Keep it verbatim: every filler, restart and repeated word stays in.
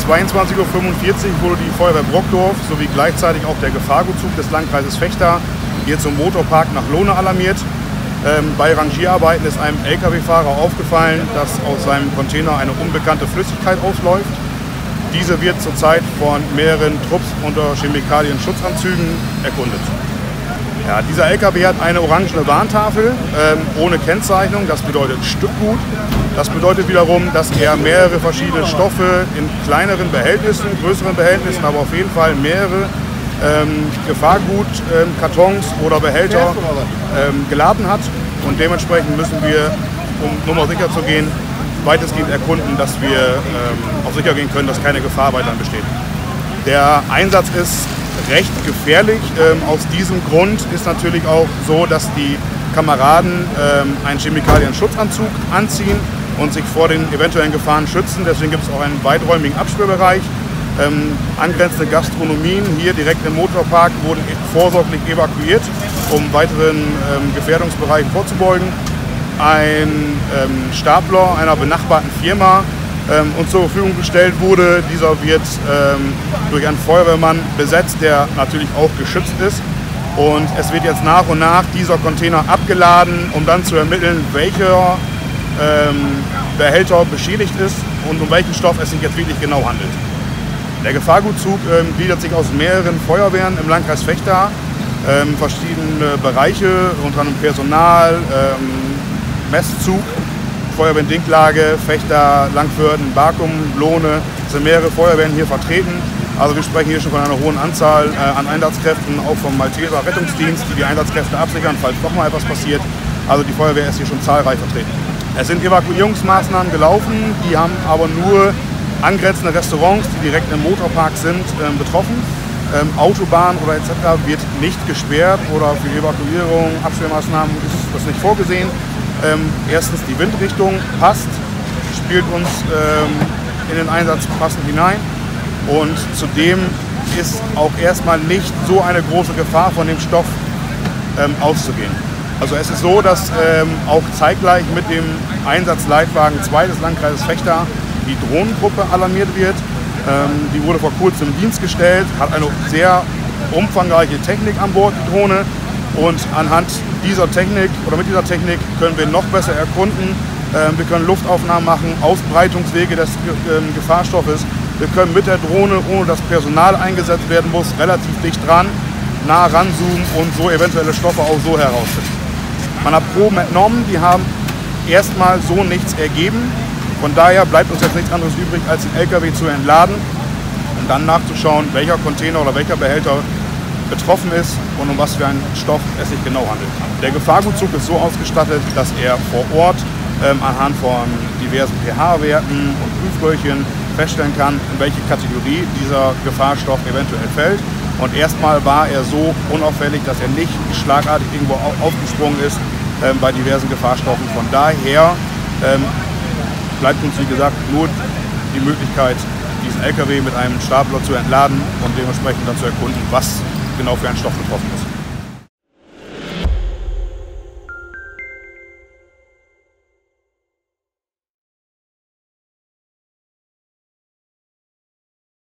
zweiundzwanzig Uhr fünfundvierzig wurde die Feuerwehr Brockdorf sowie gleichzeitig auch der Gefahrgutzug des Landkreises Vechta hier zum Motorpark nach Lohne alarmiert. Ähm, bei Rangierarbeiten ist einem L K W-Fahrer aufgefallen, dass aus seinem Container eine unbekannte Flüssigkeit ausläuft. Diese wird zurzeit von mehreren Trupps unter Chemikalien-Schutzanzügen erkundet. Ja, dieser L K W hat eine orangene Warntafel ähm, ohne Kennzeichnung, das bedeutet Stückgut. Das bedeutet wiederum, dass er mehrere verschiedene Stoffe in kleineren Behältnissen, größeren Behältnissen, aber auf jeden Fall mehrere ähm, Gefahrgut, ähm, Kartons oder Behälter ähm, geladen hat. Und dementsprechend müssen wir, um Nummer sicher zu gehen, weitestgehend erkunden, dass wir ähm, auch sicher gehen können, dass keine Gefahr weiterhin besteht. Der Einsatz ist recht gefährlich. Ähm, aus diesem Grund ist natürlich auch so, dass die Kameraden ähm, einen Chemikalien-Schutzanzug anziehen und sich vor den eventuellen Gefahren schützen. Deswegen gibt es auch einen weiträumigen Absperrbereich. Ähm, angrenzende Gastronomien hier direkt im Motorpark wurden vorsorglich evakuiert, um weiteren ähm, Gefährdungsbereichen vorzubeugen. Ein ähm, Stapler einer benachbarten Firma ähm, uns zur Verfügung gestellt wurde. Dieser wird ähm, durch einen Feuerwehrmann besetzt, der natürlich auch geschützt ist. Und es wird jetzt nach und nach dieser Container abgeladen, um dann zu ermitteln, welcher ähm, Behälter beschädigt ist und um welchen Stoff es sich jetzt wirklich genau handelt. Der Gefahrgutzug ähm, gliedert sich aus mehreren Feuerwehren im Landkreis Vechta, ähm, verschiedene Bereiche, unter anderem Personal, ähm, Messzug, Feuerwehr in Dinklage, Vechta, Langförden, Barkum, Lohne, es sind mehrere Feuerwehren hier vertreten. Also wir sprechen hier schon von einer hohen Anzahl äh, an Einsatzkräften, auch vom Malteser Rettungsdienst, die die Einsatzkräfte absichern, falls doch mal etwas passiert. Also die Feuerwehr ist hier schon zahlreich vertreten. Es sind Evakuierungsmaßnahmen gelaufen, die haben aber nur angrenzende Restaurants, die direkt im Motorpark sind, ähm, betroffen. Ähm, Autobahn oder et cetera wird nicht gesperrt oder für Evakuierung, Absperrmaßnahmen ist das nicht vorgesehen. Ähm, erstens die Windrichtung passt, spielt uns ähm, in den Einsatz passend hinein und zudem ist auch erstmal nicht so eine große Gefahr von dem Stoff ähm, auszugehen. Also es ist so, dass ähm, auch zeitgleich mit dem Einsatzleitwagen zwei des Landkreises Vechta die Drohnengruppe alarmiert wird. Ähm, die wurde vor kurzem in Dienst gestellt, hat eine sehr umfangreiche Technik an Bord, die Drohne. Und anhand dieser Technik oder mit dieser Technik können wir noch besser erkunden. Ähm, wir können Luftaufnahmen machen, Ausbreitungswege des ähm, Gefahrstoffes. Wir können mit der Drohne, ohne dass Personal eingesetzt werden muss, relativ dicht dran, nah ranzoomen und so eventuelle Stoffe auch so herausfinden. Man hat Proben entnommen, die haben erstmal so nichts ergeben. Von daher bleibt uns jetzt nichts anderes übrig, als den L K W zu entladen und dann nachzuschauen, welcher Container oder welcher Behälter betroffen ist und um was für einen Stoff es sich genau handelt. Der Gefahrgutzug ist so ausgestattet, dass er vor Ort ähm, anhand von diversen pH-Werten und Prüfröhrchen feststellen kann, in welche Kategorie dieser Gefahrstoff eventuell fällt. Und erstmal war er so unauffällig, dass er nicht schlagartig irgendwo aufgesprungen ist ähm, bei diversen Gefahrstoffen. Von daher ähm, bleibt uns, wie gesagt, nur die Möglichkeit, diesen L K W mit einem Stapler zu entladen und dementsprechend dann zu erkunden, was genau für ein Stoff betroffen ist.